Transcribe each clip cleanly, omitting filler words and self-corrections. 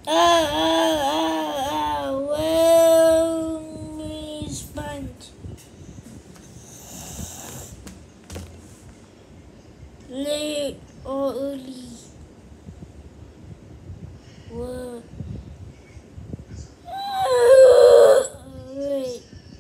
Well, me sponge. Late or early. Well, wait.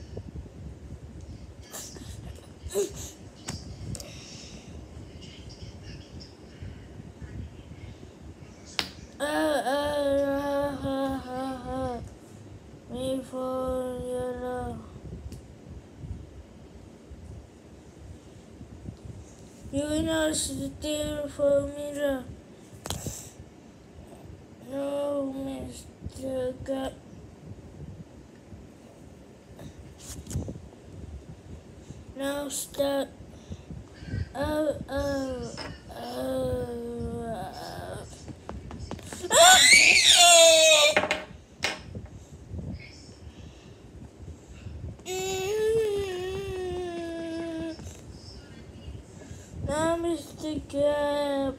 Me for yellow. You know, steal for mirror. No, Mr. God. Now start. Oh, oh, oh. Now, Mr. Cap.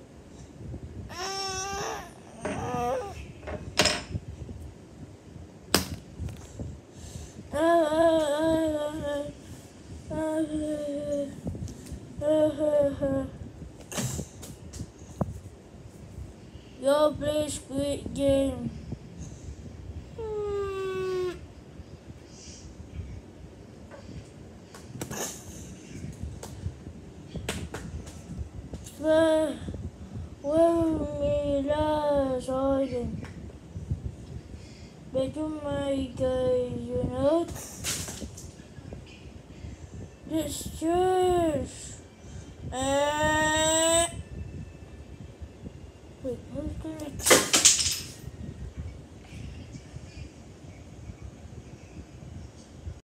Your play Squid Game. Well, Sergeant. But you my guys, you know. This church. Wait, who's gonna...